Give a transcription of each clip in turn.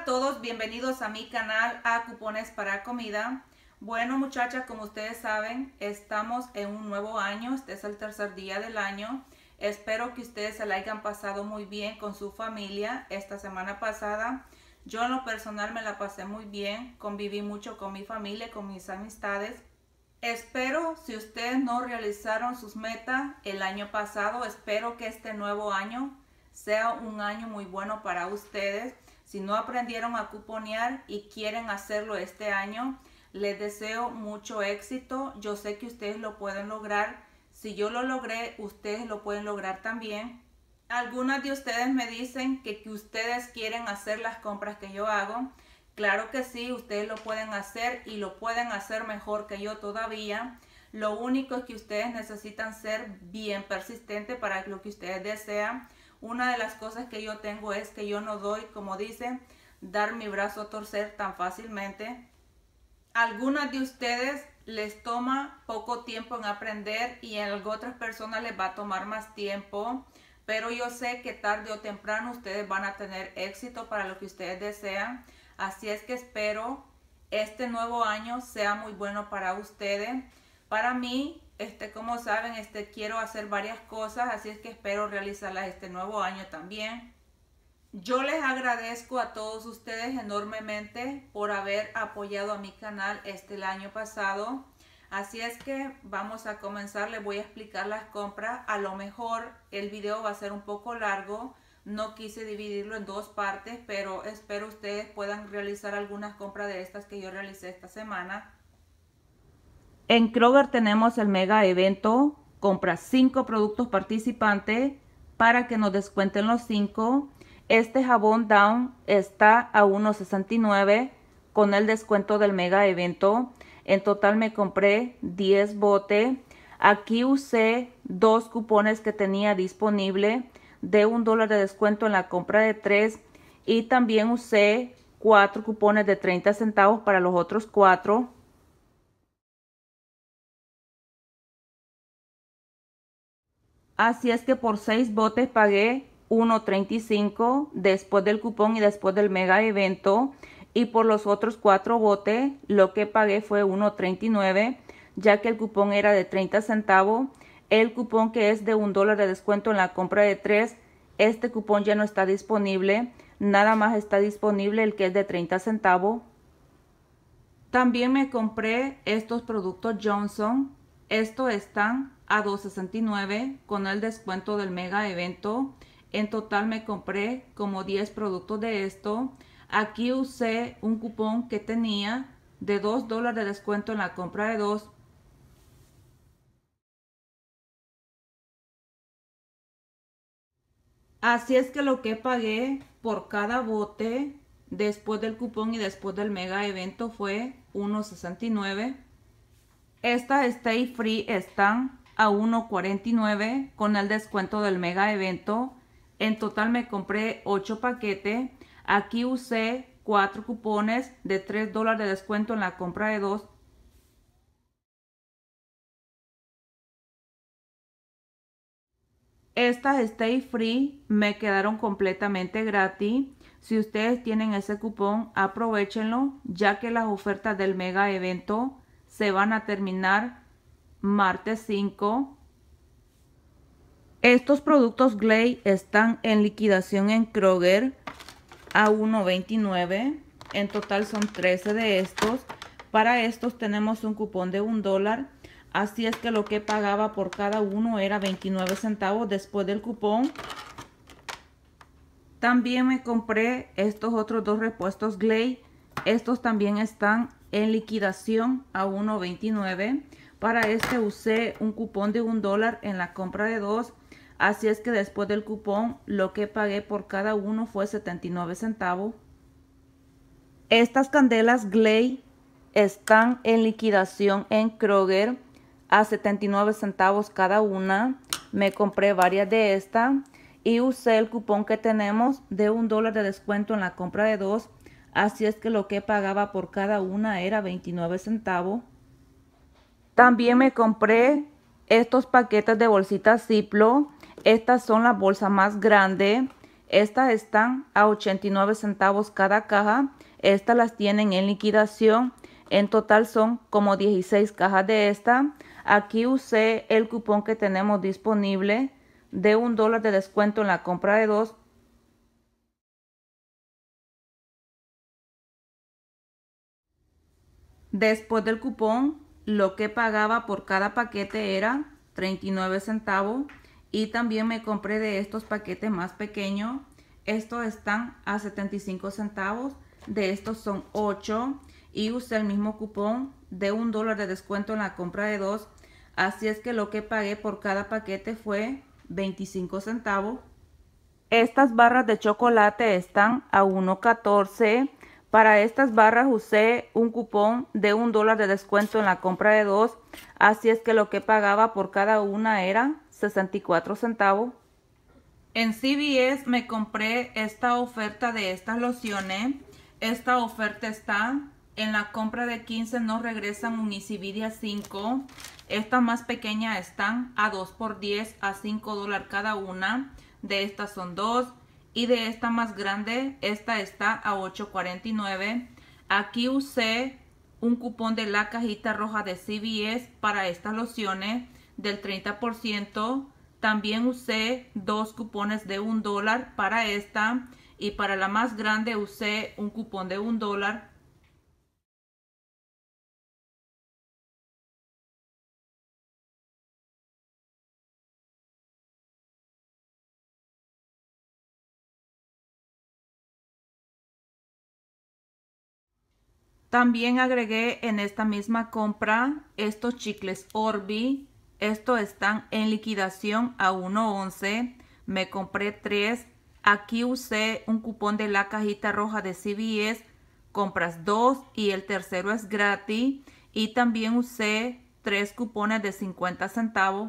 a todos, bienvenidos a mi canal a Cupones para Comida. Bueno, muchachas, como ustedes saben, estamos en un nuevo año. Este es el tercer día del año. Espero que ustedes se la hayan pasado muy bien con su familia esta semana pasada. Yo en lo personal me la pasé muy bien, conviví mucho con mi familia, con mis amistades. Espero, si ustedes no realizaron sus metas el año pasado, espero que este nuevo año sea un año muy bueno para ustedes. Si no aprendieron a cuponear y quieren hacerlo este año, les deseo mucho éxito. Yo sé que ustedes lo pueden lograr. Si yo lo logré, ustedes lo pueden lograr también. Algunas de ustedes me dicen que ustedes quieren hacer las compras que yo hago. Claro que sí, ustedes lo pueden hacer y lo pueden hacer mejor que yo todavía. Lo único es que ustedes necesitan ser bien persistentes para lo que ustedes desean. Una de las cosas que yo tengo es que yo no doy, como dicen, dar mi brazo a torcer tan fácilmente. Algunas de ustedes les toma poco tiempo en aprender y a otras personas les va a tomar más tiempo. Pero yo sé que tarde o temprano ustedes van a tener éxito para lo que ustedes desean. Así es que espero este nuevo año sea muy bueno para ustedes. Para mí, como saben, quiero hacer varias cosas, así es que espero realizarlas este nuevo año también. Yo les agradezco a todos ustedes enormemente por haber apoyado a mi canal el año pasado. Así es que vamos a comenzar, les voy a explicar las compras. A lo mejor el video va a ser un poco largo, no quise dividirlo en dos partes, pero espero ustedes puedan realizar algunas compras de estas que yo realicé esta semana. En Kroger tenemos el mega evento, compra 5 productos participantes para que nos descuenten los 5. Este jabón Down está a $1.69 con el descuento del mega evento. En total me compré 10 botes. Aquí usé 2 cupones que tenía disponible de $1 de descuento en la compra de 3. Y también usé 4 cupones de 30 centavos para los otros 4. Así es que por 6 botes pagué $1.35 después del cupón y después del mega evento. Y por los otros 4 botes lo que pagué fue $1.39, ya que el cupón era de 30 centavos. El cupón que es de $1 de descuento en la compra de 3, este cupón ya no está disponible. Nada más está disponible el que es de 30 centavos. También me compré estos productos Johnson. Estos están a $2.69 con el descuento del mega evento. En total me compré como 10 productos de esto. Aquí usé un cupón que tenía de $2 de descuento en la compra de 2. Así es que lo que pagué por cada bote después del cupón y después del mega evento fue $1.69. Estas Stay Free están a $1.49 con el descuento del mega evento. En total me compré 8 paquetes. Aquí usé 4 cupones de $3 de descuento en la compra de 2. Estas Stay Free me quedaron completamente gratis. Si ustedes tienen ese cupón, aprovechenlo, ya que las ofertas del mega evento se van a terminar martes 5. Estos productos Glade están en liquidación en Kroger a $1.29. En total son 13 de estos. Para estos tenemos un cupón de $1. Así es que lo que pagaba por cada uno era 29 centavos después del cupón. También me compré estos otros 2 repuestos Glade. Estos también están en liquidación a $1.29. Para usé un cupón de $1 en la compra de 2. Así es que después del cupón lo que pagué por cada uno fue 79 centavos. Estas candelas Glade están en liquidación en Kroger a 79 centavos cada una. Me compré varias de estas y usé el cupón que tenemos de $1 de descuento en la compra de 2. Así es que lo que pagaba por cada una era 29 centavos. También me compré estos paquetes de bolsitas Ziploc. Estas son las bolsas más grandes. Estas están a 89 centavos cada caja. Estas las tienen en liquidación. En total son como 16 cajas de esta. Aquí usé el cupón que tenemos disponible de $1 de descuento en la compra de 2. Después del cupón, lo que pagaba por cada paquete era 39 centavos. Y también me compré de estos paquetes más pequeños. Estos están a 75 centavos. De estos son 8. Y usé el mismo cupón de $1 de descuento en la compra de 2. Así es que lo que pagué por cada paquete fue 25 centavos. Estas barras de chocolate están a 1.14. Para estas barras usé un cupón de $1 de descuento en la compra de 2. Así es que lo que pagaba por cada una era 64 centavos. En CVS me compré esta oferta de estas lociones. Esta oferta está en la compra de 15 nos regresan un Easyvidia 5. Estas más pequeñas están a 2x10 a $5 cada una. De estas son 2. Y de esta más grande, esta está a $8.49. Aquí usé un cupón de la cajita roja de CVS para estas lociones del 30%. También usé 2 cupones de $1 para esta. Y para la más grande usé un cupón de $1. También agregué en esta misma compra estos chicles Orbi. Estos están en liquidación a $1.11. Me compré 3. Aquí usé un cupón de la cajita roja de CVS. Compras 2 y el tercero es gratis. Y también usé 3 cupones de 50 centavos.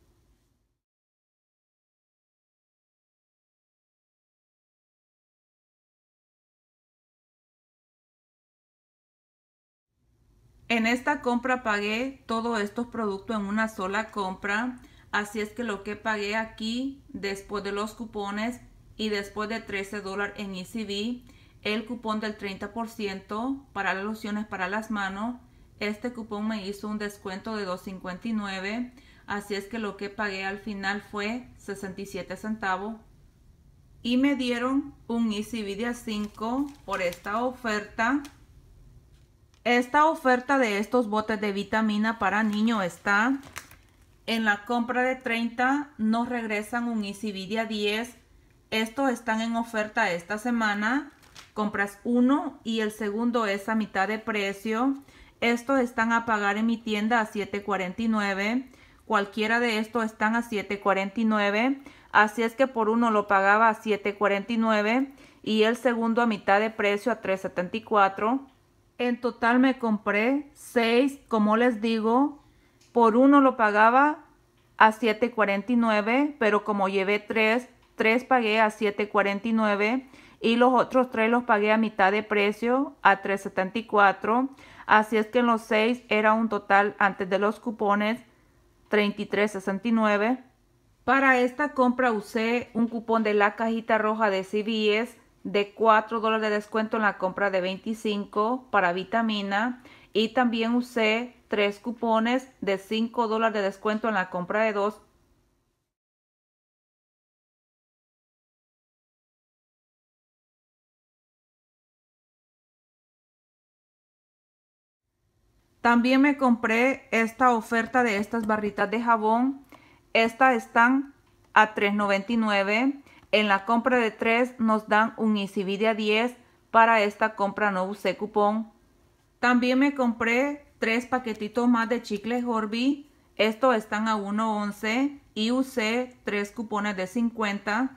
En esta compra pagué todos estos productos en una sola compra. Así es que lo que pagué aquí después de los cupones y después de $13 en ECB, el cupón del 30% para las lociones para las manos. Este cupón me hizo un descuento de $2.59. Así es que lo que pagué al final fue 67 centavos. Y me dieron un Easyvidia 5 por esta oferta. Esta oferta de estos botes de vitamina para niños está en la compra de 30, nos regresan un Easyvidia 10. Estos están en oferta esta semana. Compras uno y el segundo es a mitad de precio. Estos están a pagar en mi tienda a $7.49. Cualquiera de estos están a $7.49. Así es que por uno lo pagaba a $7.49 y el segundo a mitad de precio a $3.74. En total me compré 6, como les digo, por uno lo pagaba a $7.49, pero como llevé 3 pagué a $7.49 y los otros 3 los pagué a mitad de precio a $3.74. Así es que en los 6 era un total antes de los cupones $33.69. Para esta compra usé un cupón de la cajita roja de CVS de $4 de descuento en la compra de 25 para vitamina. Y también usé 3 cupones de $5 de descuento en la compra de 2. También me compré esta oferta de estas barritas de jabón. Estas están a $3.99. En la compra de 3 nos dan un Easyvidia 10. Para esta compra no usé cupón. También me compré 3 paquetitos más de chicles Orbi. Estos están a $1.11 y usé 3 cupones de 50.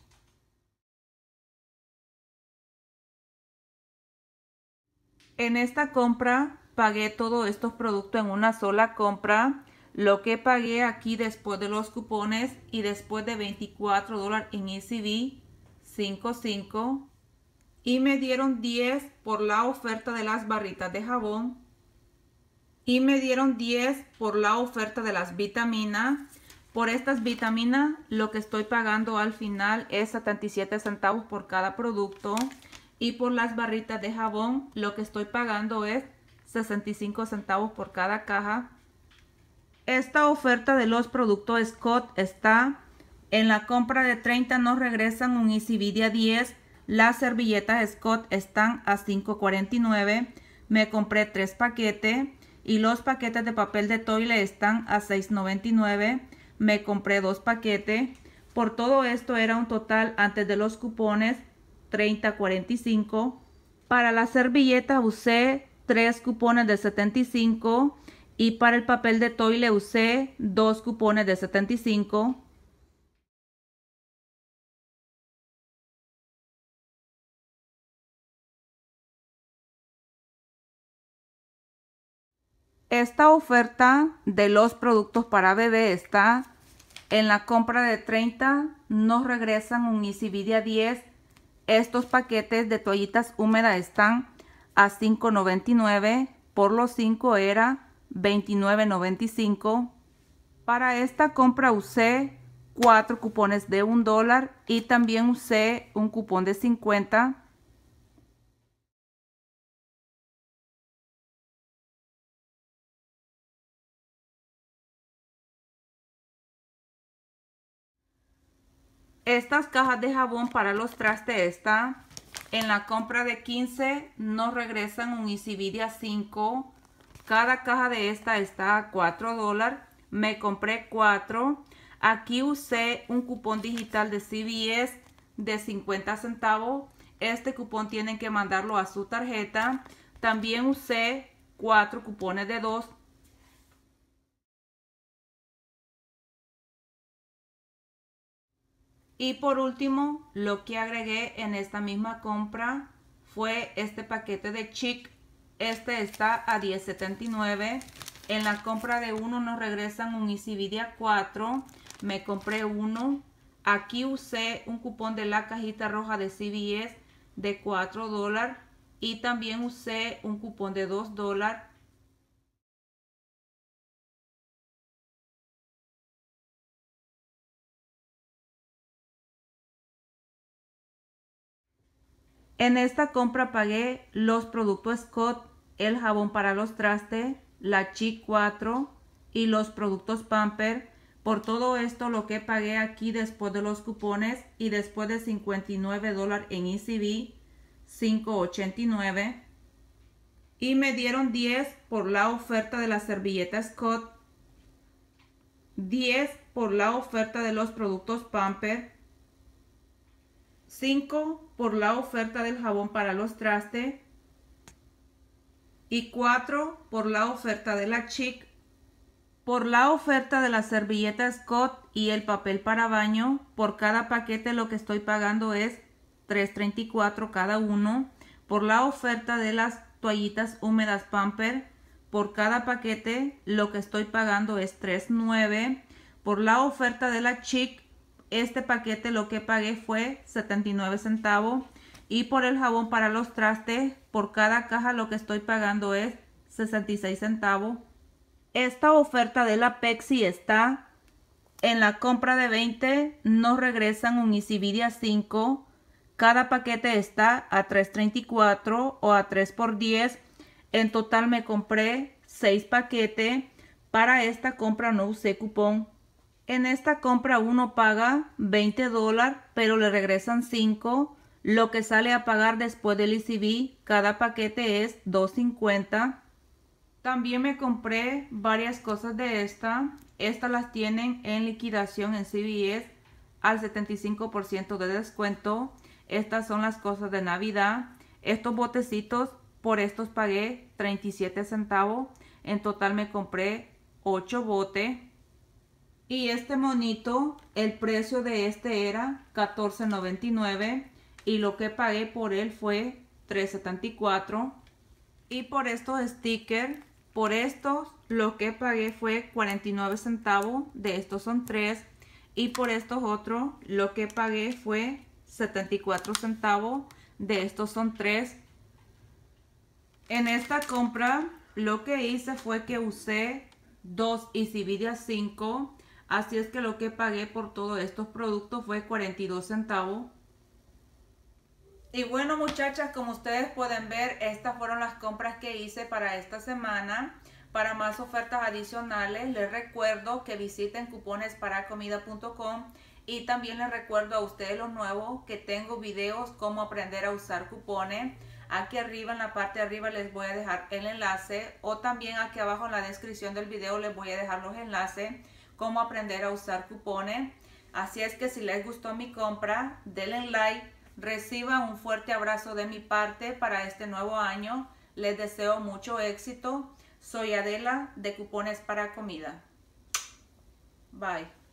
En esta compra pagué todos estos productos en una sola compra. Lo que pagué aquí después de los cupones y después de $24 en ECB, 5.5. Y me dieron 10 por la oferta de las barritas de jabón. Y me dieron 10 por la oferta de las vitaminas. Por estas vitaminas lo que estoy pagando al final es 77 centavos por cada producto. Y por las barritas de jabón lo que estoy pagando es 65 centavos por cada caja. Esta oferta de los productos Scott está en la compra de 30 nos regresan un EasyVidia 10. Las servilletas Scott están a $5.49. Me compré 3 paquetes y los paquetes de papel de toilet están a $6.99. Me compré 2 paquetes. Por todo esto era un total antes de los cupones $30.45. Para la servilleta usé 3 cupones de 75 y para el papel de toilet usé 2 cupones de 75. Esta oferta de los productos para bebé está en la compra de 30 nos regresan un EasyVidia 10. Estos paquetes de toallitas húmedas están a $5.99. Por los 5 era $29.95. Para esta compra usé 4 cupones de $1 y también usé un cupón de 50. Estas cajas de jabón para los trastes están en la compra de 15 nos regresan un EasyVidia 5. Cada caja de esta está a $4. Me compré 4. Aquí usé un cupón digital de CVS de 50 centavos. Este cupón tienen que mandarlo a su tarjeta. También usé 4 cupones de 2. Y por último, lo que agregué en esta misma compra fue este paquete de Chic. Este está a $10.79. En la compra de 1 nos regresan un EasyVidia 4. Me compré 1. Aquí usé un cupón de la cajita roja de CVS de $4. Y también usé un cupón de $2. En esta compra pagué los productos Scott, el jabón para los trastes, la Chic 4 y los productos Pamper. Por todo esto lo que pagué aquí después de los cupones y después de $59 en EasyV, $5.89. Y me dieron 10 por la oferta de la servilleta Scott, 10 por la oferta de los productos Pamper, 5 por la oferta del jabón para los trastes y 4 por la oferta de la Chic. Por la oferta de la servilleta Scott y el papel para baño, por cada paquete lo que estoy pagando es $3.34 cada uno. Por la oferta de las toallitas húmedas Pamper, por cada paquete lo que estoy pagando es $3.9. Por la oferta de la Chic, este paquete lo que pagué fue 79 centavos. Y por el jabón para los trastes, por cada caja lo que estoy pagando es 66 centavos. Esta oferta de la Pepsi está en la compra de 20 nos regresan un EasyVidia 5. Cada paquete está a $3.34 o a 3 por 10. En total me compré 6 paquetes. Para esta compra no usé cupón. En esta compra uno paga $20, pero le regresan 5. Lo que sale a pagar después del EasyV, cada paquete es $2.50. También me compré varias cosas de esta. Estas las tienen en liquidación en CVS al 75% de descuento. Estas son las cosas de Navidad. Estos botecitos, por estos pagué 37 centavos. En total me compré 8 botes. Y este monito, el precio de este era $14.99 y lo que pagué por él fue $3.74. Y por estos stickers, por estos lo que pagué fue 49 centavos, de estos son 3. Y por estos otros lo que pagué fue 74 centavos, de estos son 3. En esta compra lo que hice fue que usé 2 EasyVidia 5. Así es que lo que pagué por todos estos productos fue 42 centavos. Y bueno, muchachas, como ustedes pueden ver, estas fueron las compras que hice para esta semana. Para más ofertas adicionales, les recuerdo que visiten cuponesparacomida.com y también les recuerdo a ustedes los nuevos que tengo videos cómo aprender a usar cupones. Aquí arriba, en la parte de arriba, les voy a dejar el enlace, o también aquí abajo en la descripción del video les voy a dejar los enlaces cómo aprender a usar cupones. Así es que si les gustó mi compra, denle like, reciba un fuerte abrazo de mi parte para este nuevo año. Les deseo mucho éxito. Soy Adela de Cupones para Comida. Bye.